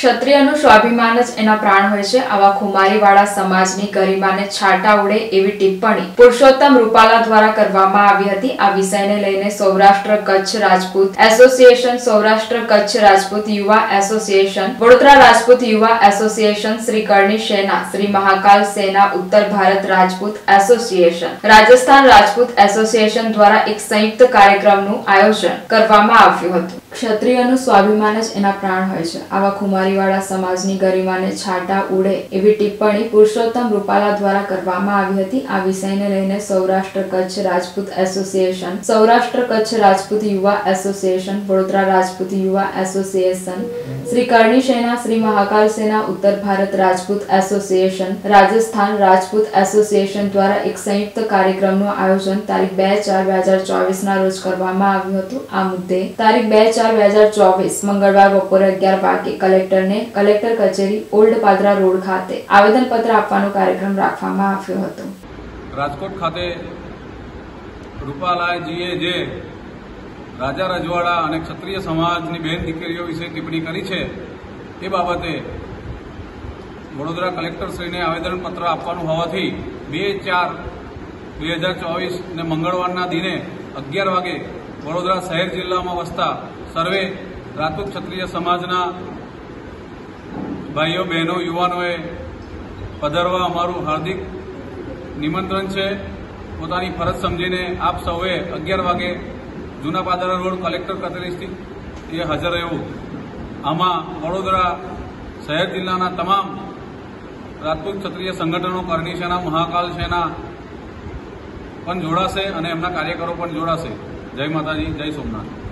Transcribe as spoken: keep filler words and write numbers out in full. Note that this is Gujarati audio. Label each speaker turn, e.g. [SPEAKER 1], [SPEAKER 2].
[SPEAKER 1] ક્ષત્રિયનું સ્વાભિમાન જ એના પ્રાણ હોય છે. આવા ખુમારીવાળા સમાજની ગરિમાને છાંટા ઉડે એવી ટિપ્પણી પુરુષોત્તમ રૂપાલા દ્વારા કરવામાં આવી હતી. આ વિષયને લઈને સૌરાષ્ટ્ર કચ્છ રાજપૂત એસોસિએશન, સૌરાષ્ટ્ર કચ્છ રાજપૂત યુવા એસોસિએશન, વડોદરા રાજપૂત યુવા એસોસિએશન, શ્રી કરણી સેના, શ્રી મહાકાલ સેના, ઉત્તર ભારત રાજપૂત એસોસિએશન, રાજસ્થાન રાજપૂત એસોસિએશન દ્વારા એક સંયુક્ત કાર્યક્રમનું આયોજન કરવામાં આવ્યું હતું. ક્ષત્રિયનું સ્વાભિમાન જ એના પ્રાણ હોય છે. આવા ખુમારીવાળા સમાજની ગરિમાને છાંટા ઉડે એવી ટિપ્પણી પુરુષોત્તમ રૂપાલા દ્વારા કરવામાં આવી હતી. આ વિષયને લઈને સૌરાષ્ટ્ર કચ્છ રાજપૂત એસોસિએશન, સૌરાષ્ટ્ર કચ્છ રાજપૂત યુવા એસોસિએશન, વડોદરા રાજપૂત યુવા એસોસિએશન, શ્રી કરણી સેના, શ્રી મહાકાલ સેના, ઉત્તર ભારત રાજપૂત એસોસિએશન, રાજસ્થાન રાજપૂત એસોસિએશન દ્વારા એક સંયુક્ત કાર્યક્રમનું આયોજન તારીખ બે ચાર બે હજાર ચોવીસ ના રોજ કરવામાં આવ્યું હતું. આ મુદ્દે તારીખ બે ચાર બે હજાર ચોવીસ મંગળવાર બપોરે અગિયાર વાગે કલેક્ટરને કલેક્ટર કચેરી ઓલ્ડ પાદરા રોડ ખાતે આવેદનપત્ર આપવાનો કાર્યક્રમ રાખવામાં આવ્યો હતો.
[SPEAKER 2] રાજકોટ ખાતે રૂપાલાજીએ જે રાજા રજવાડા અને ક્ષત્રિય સમાજની બહેન દીકરીઓ વિશે ટિપ્પણી કરી છે એ બાબતે વડોદરા કલેક્ટરશ્રીને આવેદનપત્ર આપવાનું હોવાથી બે ચાર બે હજાર ચોવીસ ને મંગળવારના દિને અગિયાર વાગે વડોદરા શહેર જિલ્લામાં વસતા સર્વે રાજપૂત ક્ષત્રિય સમાજના ભાઈઓ બહેનો યુવાનોએ પધારવા અમારું હાર્દિક નિમંત્રણ છે. પોતાની ફરજ સમજીને આપ સૌએ અગિયાર વાગે જૂના પાદરા રોડ કલેક્ટર કચેરી એ હાજર રહેવું. આમાં વડોદરા શહેર જિલ્લાના તમામ રાજપૂત ક્ષત્રિય સંગઠનો, કરણી સેના, મહાકાલ સેના પણ જોડાશે અને એમના કાર્યકરો પણ જોડાશે. જય માતાજી, જય સોમનાથ.